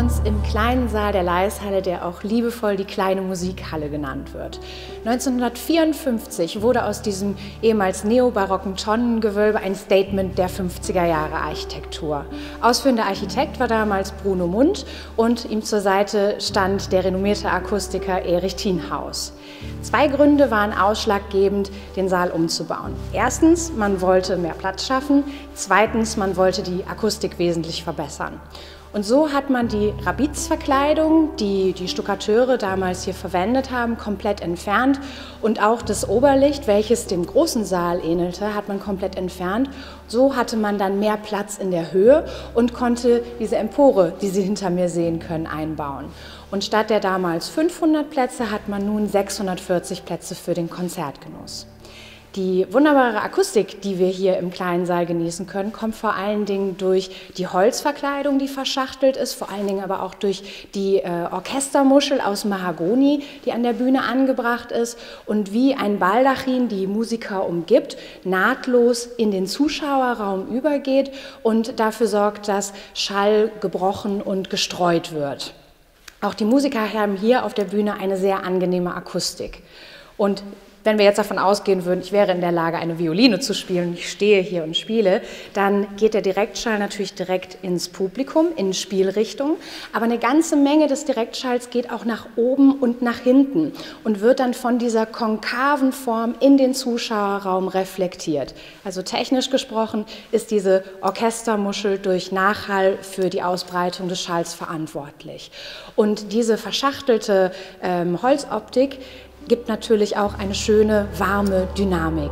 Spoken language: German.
uns im kleinen Saal der Laeiszhalle, der auch liebevoll die kleine Musikhalle genannt wird. 1954 wurde aus diesem ehemals neobarocken Tonnengewölbe ein Statement der 50er Jahre Architektur. Ausführender Architekt war damals Bruno Mundt und ihm zur Seite stand der renommierte Akustiker Erich Thienhaus. Zwei Gründe waren ausschlaggebend, den Saal umzubauen. Erstens, man wollte mehr Platz schaffen. Zweitens, man wollte die Akustik wesentlich verbessern. Und so hat man die Rabitzverkleidung, die die Stuckateure damals hier verwendet haben, komplett entfernt. Und auch das Oberlicht, welches dem großen Saal ähnelte, hat man komplett entfernt. So hatte man dann mehr Platz in der Höhe und konnte diese Empore, die Sie hinter mir sehen können, einbauen. Und statt der damals 500 Plätze hat man nun 640 Plätze für den Konzertgenuss. Die wunderbare Akustik, die wir hier im kleinen Saal genießen können, kommt vor allen Dingen durch die Holzverkleidung, die verschachtelt ist, vor allen Dingen aber auch durch die Orchestermuschel aus Mahagoni, die an der Bühne angebracht ist und wie ein Baldachin die Musiker umgibt, nahtlos in den Zuschauerraum übergeht und dafür sorgt, dass Schall gebrochen und gestreut wird. Auch die Musiker haben hier auf der Bühne eine sehr angenehme Akustik. Und wenn wir jetzt davon ausgehen würden, ich wäre in der Lage, eine Violine zu spielen, ich stehe hier und spiele, dann geht der Direktschall natürlich direkt ins Publikum, in Spielrichtung. Aber eine ganze Menge des Direktschalls geht auch nach oben und nach hinten und wird dann von dieser konkaven Form in den Zuschauerraum reflektiert. Also technisch gesprochen ist diese Orchestermuschel durch Nachhall für die Ausbreitung des Schalls verantwortlich. Und diese verschachtelte Holzoptik gibt natürlich auch eine schöne, warme Dynamik.